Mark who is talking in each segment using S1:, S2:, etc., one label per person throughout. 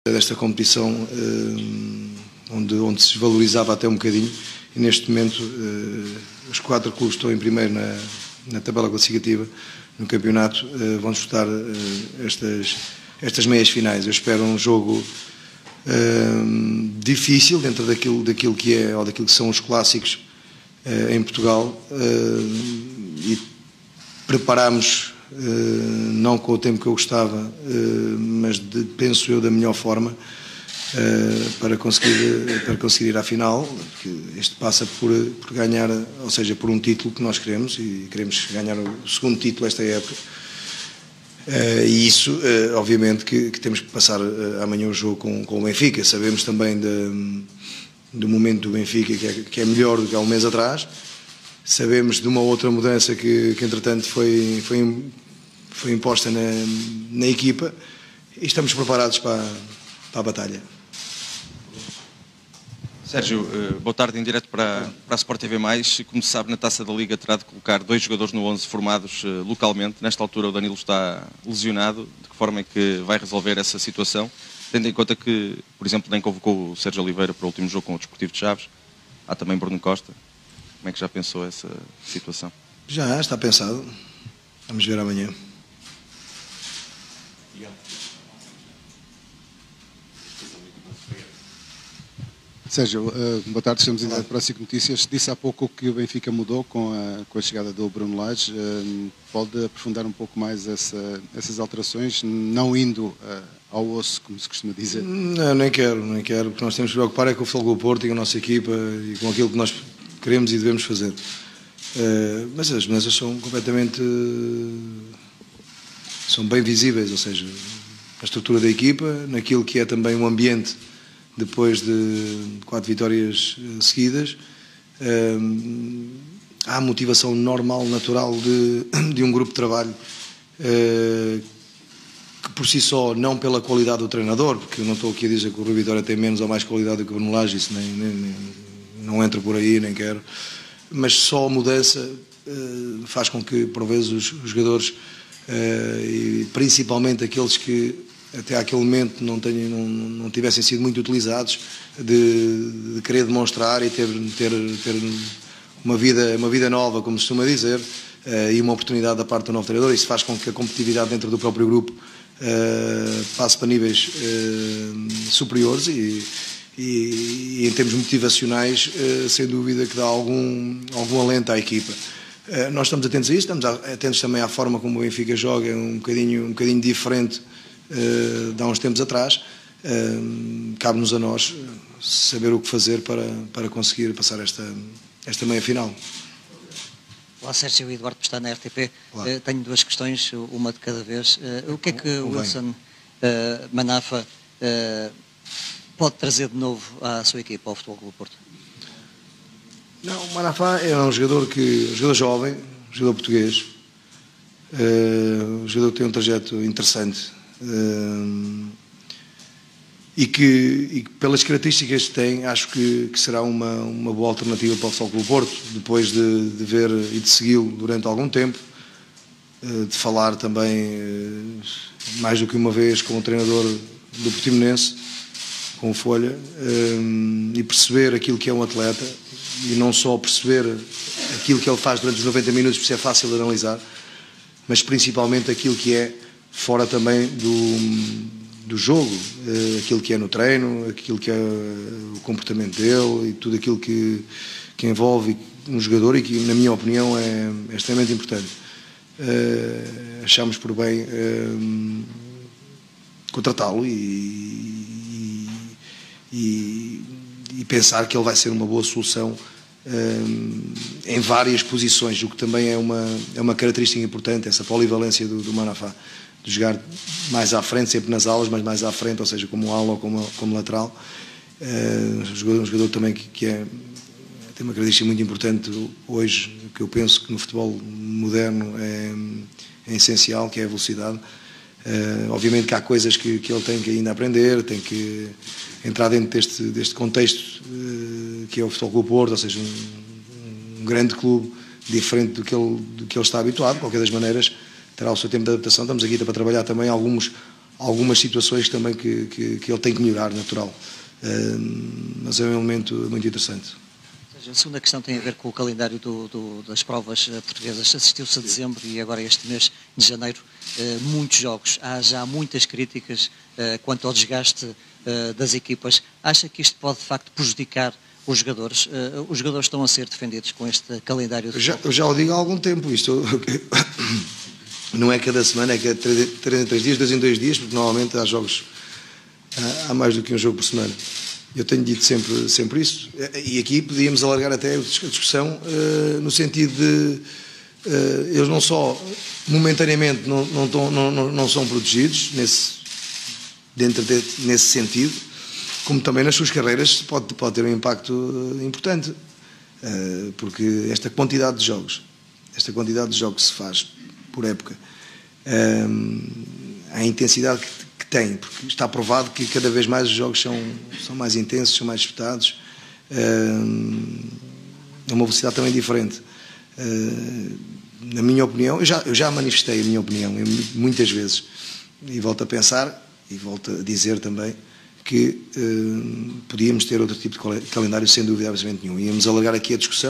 S1: desta competição, onde se valorizava até um bocadinho, e neste momento os 4 clubes que estão em primeiro na tabela classificativa no campeonato vão disputar estas meias finais. Eu espero um jogo difícil dentro daquilo que é, ou daquilo que são os clássicos em Portugal, e preparamos, não com o tempo que eu gostava, mas penso eu da melhor forma, para conseguir ir à final, porque este passa por ganhar, ou seja, por um título que nós queremos, e queremos ganhar o segundo título esta época. E isso, obviamente, que temos que passar amanhã o jogo com o Benfica. Sabemos também do momento do Benfica, que é melhor do que há um mês atrás. Sabemos de uma outra mudança que entretanto foi imposta na equipa, e estamos preparados para a batalha.
S2: Sérgio, boa tarde, em direto para a Sport TV+. Como se sabe, na Taça da Liga terá de colocar 2 jogadores no 11 formados localmente. Nesta altura o Danilo está lesionado. De que forma é que vai resolver essa situação? Tendo em conta que, por exemplo, nem convocou o Sérgio Oliveira para o último jogo com o Desportivo de Chaves. Há também Bruno Costa. Como é que já pensou essa situação?
S1: Já está pensado. Vamos ver amanhã.
S3: Sérgio, boa tarde, estamos em direto para a SIC Notícias. Disse há pouco que o Benfica mudou com a chegada do Bruno Lage. Pode aprofundar um pouco mais essas alterações, não indo ao osso, como se costuma dizer?
S1: Não, nem quero, porque nós temos que preocupar com o Futebol Clube do Porto e com a nossa equipa e com aquilo que nós queremos e devemos fazer. Mas as mudanças são completamente... são bem visíveis, ou seja, a estrutura da equipa, naquilo que é também o ambiente depois de 4 vitórias seguidas. Há a motivação normal, natural de um grupo de trabalho, que por si só, não pela qualidade do treinador, porque eu não estou aqui a dizer que o Rui Vitória tem menos ou mais qualidade do que o Bruno Lage, isso não entra por aí, nem quero, mas só a mudança faz com que, por vezes, os jogadores, e principalmente aqueles que até àquele momento não tivessem sido muito utilizados, de querer demonstrar e ter uma vida nova, como se costuma dizer, e uma oportunidade da parte do novo treinador. Isso faz com que a competitividade dentro do próprio grupo passe para níveis superiores, e em termos motivacionais, sem dúvida que dá algum alento à equipa. Nós estamos atentos a isso, estamos atentos também à forma como o Benfica joga, um bocadinho diferente de há uns tempos atrás. Cabe-nos a nós saber o que fazer para conseguir passar esta meia-final.
S4: Olá, Sérgio, Eduardo está na RTP. Tenho 2 questões, uma de cada vez. O que é que o Wilson Manafa pode trazer de novo à sua equipa, ao Futebol Clube do Porto?
S1: Não, o Manafa é um jogador jovem, um jogador português, um jogador que tem um trajeto interessante, e que pelas características que tem, acho que será uma boa alternativa para o Futebol Clube do Porto, depois de ver e de segui-lo durante algum tempo, de falar também mais do que uma vez com o treinador do Portimonense, com o Folha, e perceber aquilo que é um atleta, e não só perceber aquilo que ele faz durante os 90 minutos, por isso é fácil de analisar, mas principalmente aquilo que é fora também do jogo, aquilo que é no treino, aquilo que é o comportamento dele e tudo aquilo que envolve um jogador, e que, na minha opinião, é extremamente importante. Achamos por bem contratá-lo e pensar que ele vai ser uma boa solução em várias posições, o que também é uma característica importante, essa polivalência do Manafa, de jogar mais à frente, sempre nas alas, mas mais à frente, ou seja, como ala ou como lateral. Um jogador também que tem uma característica muito importante hoje, que eu penso que no futebol moderno é essencial, que é a velocidade. Obviamente que há coisas que ele tem que ainda aprender, tem que entrar dentro deste contexto que é o Futebol Clube do Porto, ou seja, um grande clube, diferente do que ele está habituado. De qualquer das maneiras, terá o seu tempo de adaptação. Estamos aqui para trabalhar também algumas situações também que ele tem que melhorar, natural. Mas é um elemento muito interessante.
S4: A segunda questão tem a ver com o calendário das provas portuguesas. Assistiu-se a dezembro e agora este mês de janeiro muitos jogos. Há já muitas críticas quanto ao desgaste das equipas. Acha que isto pode de facto prejudicar os jogadores? Os jogadores estão a ser defendidos com este calendário?
S1: Eu já o digo há algum tempo. Isto não é cada semana, é cada 3 em 3 dias, 2 em 2 dias, porque normalmente há jogos, há mais do que um jogo por semana. Eu tenho dito sempre isso, e aqui podíamos alargar até a discussão no sentido de eles não só momentaneamente não são protegidos nesse sentido, como também nas suas carreiras pode ter um impacto importante, porque esta quantidade de jogos que se faz por época, a intensidade que tem, porque está provado que cada vez mais os jogos são mais intensos, são mais disputados, é uma velocidade também diferente. Na minha opinião, eu já manifestei a minha opinião muitas vezes, e volto a pensar e volto a dizer também que podíamos ter outro tipo de calendário sem dúvida absolutamente nenhum. Íamos alargar aqui a discussão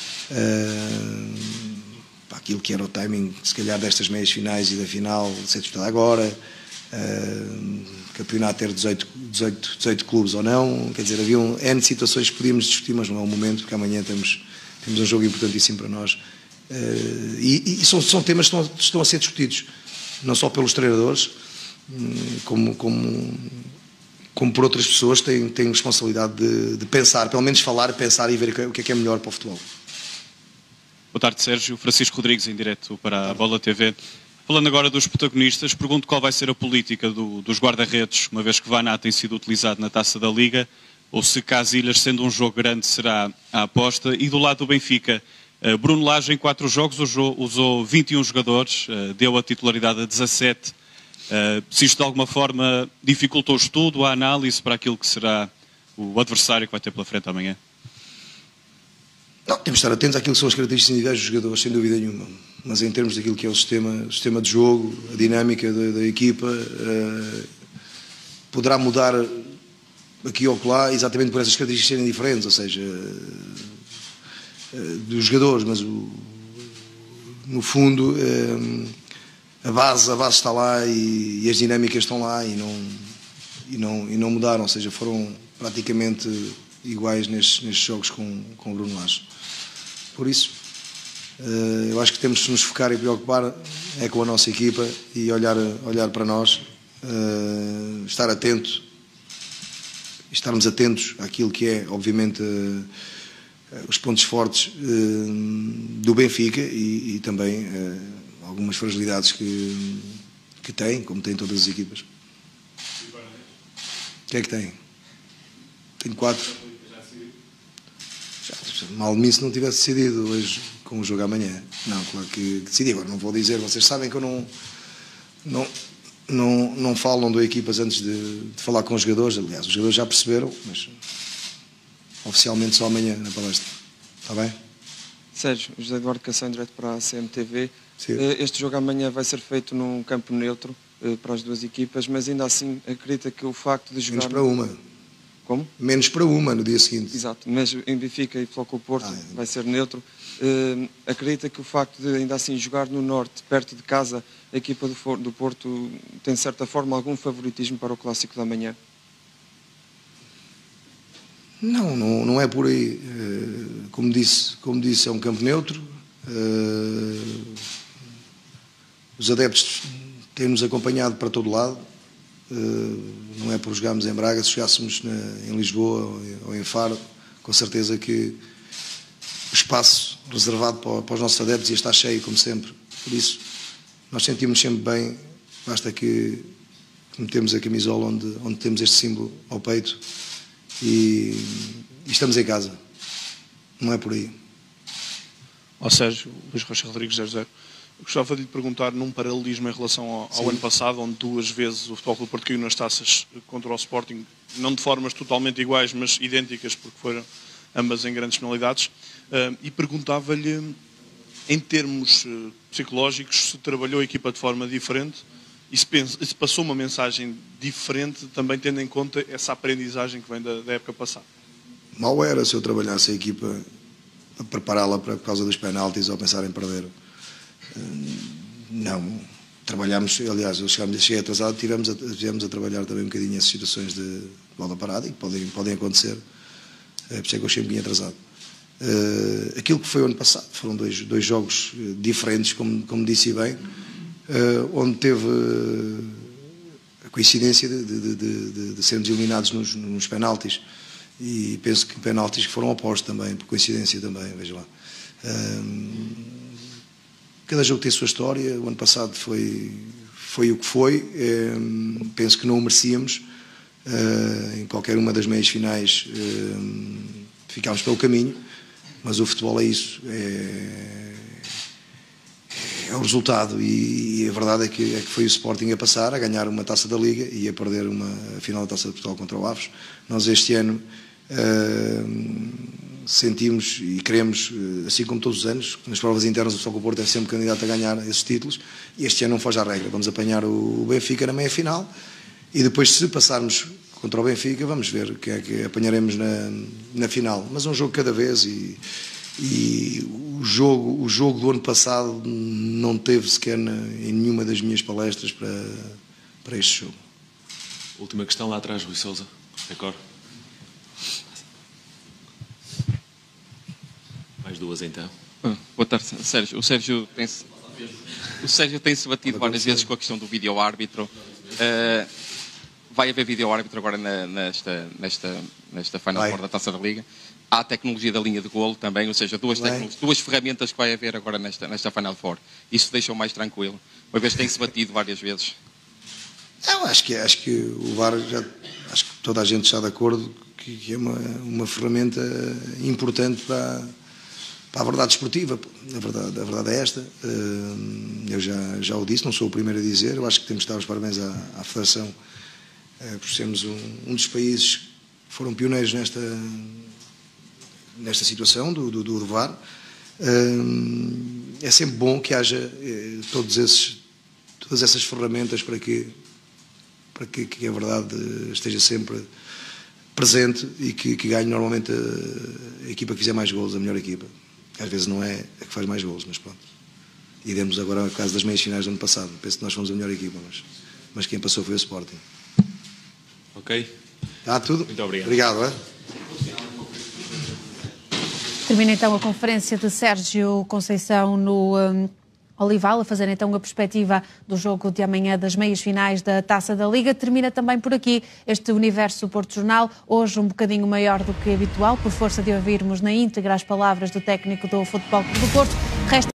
S1: para aquilo que era o timing, se calhar, destas meias finais e da final ser disputada agora, campeonato ter 18 clubes ou não, quer dizer, havia N situações que podíamos discutir, mas não é o momento, porque amanhã temos um jogo importantíssimo para nós. E são temas que estão a ser discutidos, não só pelos treinadores, como por outras pessoas que têm responsabilidade de pensar, pelo menos falar, pensar e ver o que é melhor para o futebol.
S5: Boa tarde, Sérgio. Francisco Rodrigues, em direto para a Bola TV. Falando agora dos protagonistas, pergunto qual vai ser a política dos guarda-redes, uma vez que Vaná tem sido utilizado na Taça da Liga, ou se Casilhas, sendo um jogo grande, será a aposta. E do lado do Benfica, Bruno Lage em 4 jogos usou 21 jogadores, deu a titularidade a 17. Se isto de alguma forma dificultou o estudo, a análise para aquilo que será o adversário que vai ter pela frente amanhã?
S1: Não, temos de estar atentos àquilo que são as características individuais dos jogadores, sem dúvida nenhuma. Mas em termos daquilo que é o sistema de jogo, a dinâmica da equipa, poderá mudar aqui ou lá exatamente por essas características serem diferentes, ou seja, dos jogadores, mas no fundo a base está lá e as dinâmicas estão lá e não mudaram, ou seja, foram praticamente iguais nestes jogos com o Bruno Lage. Por isso, eu acho que temos de nos focar e preocupar com a nossa equipa e olhar para nós, estarmos atentos àquilo que é, obviamente, os pontos fortes do Benfica e também algumas fragilidades que tem, como tem todas as equipas. O que é que tem? Tenho 4. Mal de mim se não tivesse decidido hoje com o jogo amanhã. Não, claro que decidi. Agora não vou dizer, vocês sabem que eu não falo, não dou equipas antes de falar com os jogadores. Aliás, os jogadores já perceberam, mas oficialmente só amanhã na palestra. Está bem?
S6: Sérgio, José Eduardo Cação, direto para a CMTV.
S1: Sim.
S6: Este jogo amanhã vai ser feito num campo neutro para as duas equipas, mas ainda assim acredita que o facto de jogar...
S1: Menos para uma.
S6: Como?
S1: Menos para uma no dia seguinte.
S6: Exato, mas em Benfica e Flóculo Porto vai ser neutro. Acredita que o facto de ainda assim jogar no Norte, perto de casa, a equipa do Porto tem de certa forma algum favoritismo para o clássico da manhã?
S1: Não é por aí. Como disse, é um campo neutro. Os adeptos têm-nos acompanhado para todo lado. Não é por jogarmos em Braga, se jogássemos em Lisboa ou em Faro, com certeza que o espaço reservado para os nossos adeptos ia estar cheio, como sempre. Por isso, nós sentimos sempre bem, basta que metemos a camisola onde temos este símbolo ao peito e estamos em casa. Não é por aí.
S7: Ó Sérgio, Luís Rocha Rodrigues, 00. Eu gostava de lhe perguntar num paralelismo em relação ao ano passado, onde 2 vezes o Futebol Clube do Porto caiu nas taças contra o Sporting, não de formas totalmente iguais, mas idênticas, porque foram ambas em grandes penalidades, e perguntava-lhe, em termos psicológicos, se trabalhou a equipa de forma diferente E se passou uma mensagem diferente, também tendo em conta essa aprendizagem que vem da época passada?
S1: Mal era se eu trabalhasse a equipa a prepará-la por causa dos penaltis ou pensar em perder. Não. Trabalhámos, aliás, eu cheguei atrasado, tivemos a trabalhar também um bocadinho essas situações de bola parada e que podem acontecer. Por isso é que eu achei um bocadinho atrasado. Aquilo que foi o ano passado foram dois jogos diferentes, como disse bem, onde teve a coincidência de sermos eliminados nos penaltis, e penso que penaltis que foram opostos também, por coincidência também, veja lá. Cada jogo tem a sua história. O ano passado foi o que foi. Penso que não o merecíamos. Em qualquer uma das meias finais ficámos pelo caminho, mas o futebol é isso, é o resultado, e a verdade é que foi o Sporting a passar, a ganhar uma Taça da Liga e a perder a final da Taça de Portugal contra o Aves. Nós este ano sentimos e queremos, assim como todos os anos, nas provas internas o Futebol Clube do Porto é sempre candidato a ganhar esses títulos, e este ano não foge à regra. Vamos apanhar o Benfica na meia-final, e depois, se passarmos contra o Benfica, vamos ver o que é que apanharemos na final. Mas um jogo cada vez, e o jogo do ano passado não teve sequer em nenhuma das minhas palestras para este jogo.
S8: Última questão lá atrás, Rui Sousa. Record. Mais duas então.
S2: Boa tarde, Sérgio. O Sérgio tem-se batido várias vezes com a questão do vídeo-árbitro. Vai haver vídeo-árbitro agora nesta Final Four da Taça da Liga. Há a tecnologia da linha de golo também, ou seja, duas ferramentas que vai haver agora nesta Final Four. Isso deixa-o mais tranquilo, uma vez que tem-se batido várias vezes.
S1: Eu acho que o VAR, acho que toda a gente está de acordo que é uma ferramenta importante para a verdade esportiva. A verdade é esta. Eu já o disse, não sou o primeiro a dizer. Eu acho que temos de dar os parabéns à Federação por sermos um dos países que foram pioneiros nesta situação do VAR. É sempre bom que haja todas essas ferramentas para que a verdade esteja sempre presente e que ganhe normalmente a equipa que fizer mais golos, a melhor equipa. Às vezes não é a que faz mais golos, mas pronto. E demos agora o caso das meias finais do ano passado. Penso que nós fomos a melhor equipa, mas quem passou foi o Sporting.
S8: Ok.
S1: Está tudo?
S8: Muito obrigado.
S1: Obrigado.
S9: Termina então a conferência de Sérgio Conceição no Olival, a fazer então a perspectiva do jogo de amanhã das meias finais da Taça da Liga. Termina também por aqui este Universo Porto Jornal, hoje um bocadinho maior do que habitual, por força de ouvirmos na íntegra as palavras do técnico do Futebol Clube do Porto. Resta